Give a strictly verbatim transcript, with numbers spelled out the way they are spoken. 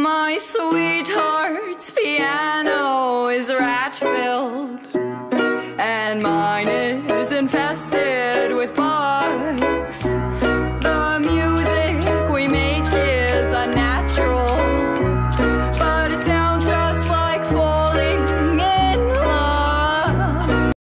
My sweetheart's piano is rat-filled, and mine is infested